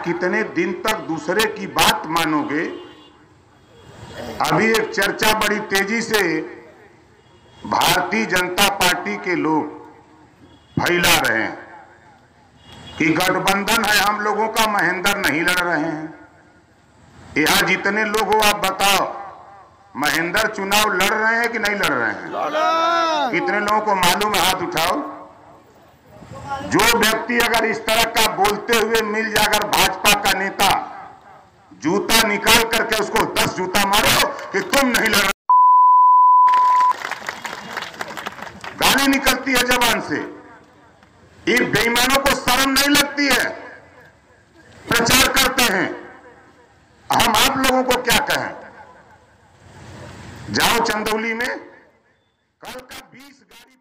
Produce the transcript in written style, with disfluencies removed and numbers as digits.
कितने दिन तक दूसरे की बात मानोगे? अभी एक चर्चा बड़ी तेजी से भारतीय जनता पार्टी के लोग फैला रहे हैं कि गठबंधन है हम लोगों का, महेंद्र नहीं लड़ रहे हैं। यहां जितने लोग हो आप बताओ, महेंद्र चुनाव लड़ रहे हैं कि नहीं लड़ रहे हैं? कितने लोगों को मालूम है? हाथ उठाओ। जो व्यक्ति अगर इस तरह का बोलते हुए मिल जाए, अगर भाजपा का नेता, जूता निकाल करके उसको 10 जूता मारो कि तुम नहीं लड़ रहे। गाली निकलती है जबान से। इन बेईमानों को शर्म नहीं लगती है? प्रचार करते हैं। हम आप लोगों को क्या कहें? जाओ चंदौली में कल का 20 गाड़ी